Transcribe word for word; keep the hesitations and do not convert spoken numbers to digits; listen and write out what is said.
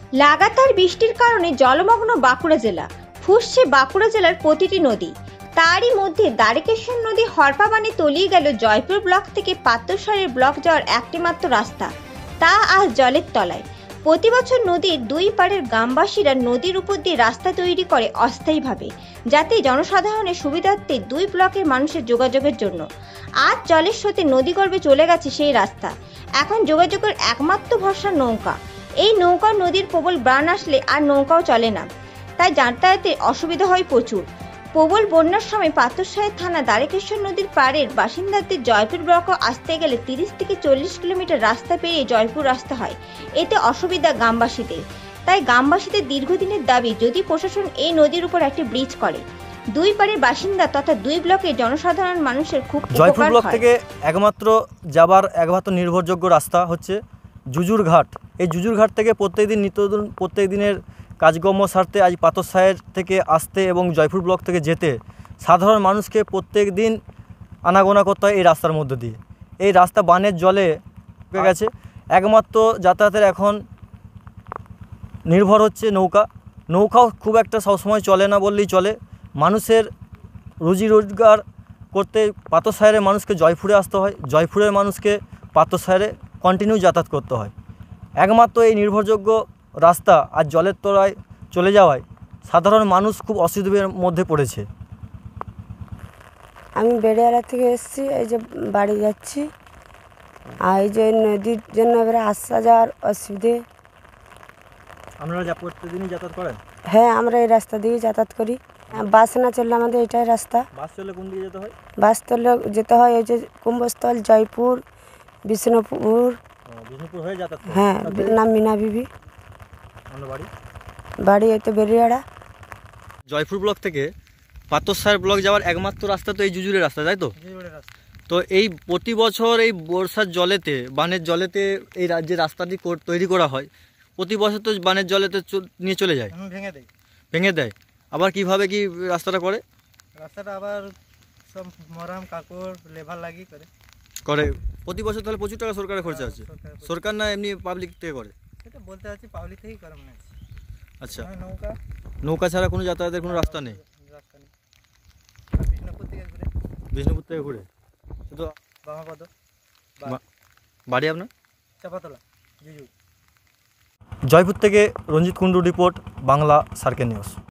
লাগাতার বৃষ্টির কারণে জলমগ্ন বাঁকুড়া জেলা। ফুঁসছে বাঁকুড়া জেলার প্রতিটি নদী। তারই মধ্যে দ্বারকেশ্বর নদী হরপাবানে তলিয়ে গেল জয়পুর ব্লক থেকে পাত্রসারের ব্লক যাওয়ার একটি মাত্র রাস্তা, তা আজ জলের তলায়। প্রতি বছর নদীর দুই পাড়ের গ্রামবাসীরা নদীর উপর দিয়ে রাস্তা তৈরি করে অস্থায়ীভাবে, যাতে জনসাধারণের সুবিধার্থে দুই ব্লকের মানুষের যোগাযোগের জন্য। আজ জলের স্রোতে নদীগর্ভে চলে গেছে সেই রাস্তা। এখন যোগাযোগের একমাত্র ভরসা নৌকা। এই নৌকা নদীর প্রবল বান আসলে আর নৌকাও চলে না, তাই যাতায়াতে অসুবিধা হয় প্রচুর। প্রবল বন্যার সময় পাথরসাহের থানা দ্বারকেশ্বর নদীর পাড়ের বাসিন্দাদের জয়পুর ব্লক আসতে গেলে তিরিশ থেকে চল্লিশ কিলোমিটার রাস্তা পেরিয়ে জয়পুর আসতে হয়। এতে অসুবিধা গ্রামবাসীদের। তাই গ্রামবাসীদের দীর্ঘদিনের দাবি, যদি প্রশাসন এই নদীর উপর একটি ব্রিজ করে, দুই পাড়ের বাসিন্দা তথা দুই ব্লকের জনসাধারণ মানুষের খুব জয়পুর ব্লক থেকে একমাত্র যাবার একমাত্র নির্ভরযোগ্য রাস্তা হচ্ছে জুজুর ঘাট। এই জুজুর ঘাট থেকে প্রত্যেকদিন নিত্যদিন প্রত্যেক দিনের কাজকর্ম সারতে আজ পাথরসাহের থেকে আসতে এবং জয়পুর ব্লক থেকে যেতে সাধারণ মানুষকে প্রত্যেক দিন আনাগোনা করতে হয় এই রাস্তার মধ্য দিয়ে। এই রাস্তা বানের জলে ঢুকে গেছে। একমাত্র যাতায়াতের এখন নির্ভর হচ্ছে নৌকা। নৌকাও খুব একটা সবসময় চলে না বললেই চলে। মানুষের রুজি রোজগার করতে পাথরসাহের মানুষকে জয়পুরে আসতে হয়, জয়পুরের মানুষকে পাথরসাহেরে কন্টিনিউ যাতায়াত করতে হয়। একমাত্র এই নির্ভরযোগ্য রাস্তা আর জলের তলায় চলে যাওয়ায় সাধারণ মানুষ খুব অসুবিধার মধ্যে পড়েছে। আমি বেড়িয়ালা থেকে এসেছি, এই যে বাড়ি যাচ্ছি, আর এই যে নদীর জন্য এবারে আসা যাওয়ার অসুবিধে। আপনারা যা প্রতিদিনই যাতায়াত করেন? হ্যাঁ, আমরা এই রাস্তা দিয়ে যাতায়াত করি। বাস না চললে আমাদের এটাই রাস্তা। বাস চললে কোন দিকে যেতে হয়? বাস চললে যেতে হয় ওই যে কুম্ভস্থল, জয়পুর, বিষ্ণুপুর। বিষ্ণুপুর হয়ে যাতায়াত? হ্যাঁ, নাম মিনা বিবি। বাড়ি বাড়ি এই তো বেরিয়াড়া। জয়পুর ব্লক থেকে পাথরসাহের ব্লক যাওয়ার একমাত্র রাস্তা তো এই জুজুরের রাস্তা, তাই তো? তো এই প্রতি বছর এই বর্ষার জলেতে, বানের জলেতে এই যে রাস্তাটি তৈরি করা হয়, প্রতি বছর তো বানের জলেতে নিয়ে চলে যায়, ভেঙে দেয় ভেঙে দেয় আবার কিভাবে কি রাস্তাটা করে? রাস্তাটা আবার সব মরাম কাকড় লেভার লাগি করে করে প্রতি বছর। তাহলে প্রচুর টাকা সরকারের খরচা আছে। সরকার না এমনি পাবলিক থেকে করে? এটা বলতে চাচ্ছি পাবলিক থেকেই করা মনে হচ্ছে। আচ্ছা, নৌকা নৌকা ছাড়া কোনো যাতায়াতের কোনো রাস্তা নেই? রাস্তা নেই। বিষ্ণুপুর থেকে ঘুরে বিষ্ণুপুর থেকে ঘুরে শুধু বামাপদ। বাড়ি আপনার? চাপাতলা, জুজু। জয়পুর থেকে Ranjit Kundu report, Bangla circle news.